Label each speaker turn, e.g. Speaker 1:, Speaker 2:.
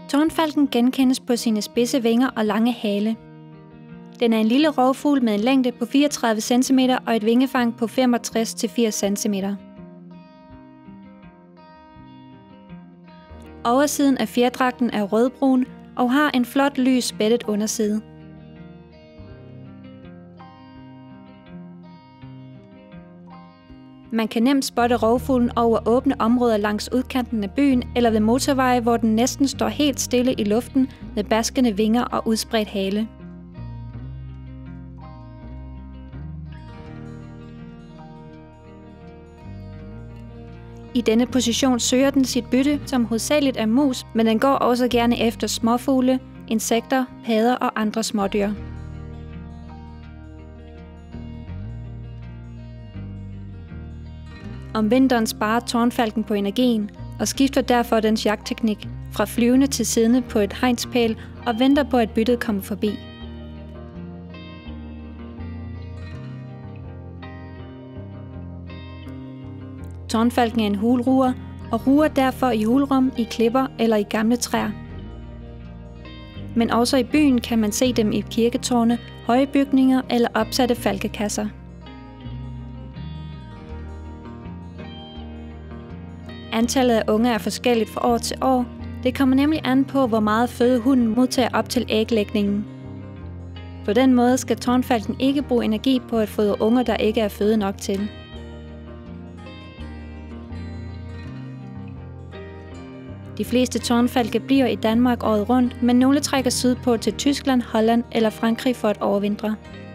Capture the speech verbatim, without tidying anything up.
Speaker 1: Tårnfalken genkendes på sine spidse vinger og lange hale. Den er en lille rovfugl med en længde på fireogtredive centimeter og et vingefang på femogtres til firs centimeter. Oversiden af fjerdragten er rødbrun og har en flot lys spættet underside. Man kan nemt spotte rovfuglen over åbne områder langs udkanten af byen eller ved motorveje, hvor den næsten står helt stille i luften med baskende vinger og udspredt hale. I denne position søger den sit bytte, som hovedsageligt er mus, men den går også gerne efter småfugle, insekter, padder og andre smådyr. Om vinteren sparer tårnfalken på energien og skifter derfor dens jagtteknik fra flyvende til siddende på et hegnspæl og venter på, at byttet kommer forbi. Tårnfalken er en hulruger og ruger derfor i hulrum, i klipper eller i gamle træer. Men også i byen kan man se dem i kirketårne, høje bygninger eller opsatte falkekasser. Antallet af unger er forskelligt fra år til år. Det kommer nemlig an på, hvor meget føde hunden modtager op til æglægningen. På den måde skal tårnfalken ikke bruge energi på at fodre unger, der ikke er føde nok til. De fleste tårnfalke bliver i Danmark året rundt, men nogle trækker sydpå til Tyskland, Holland eller Frankrig for at overvintre.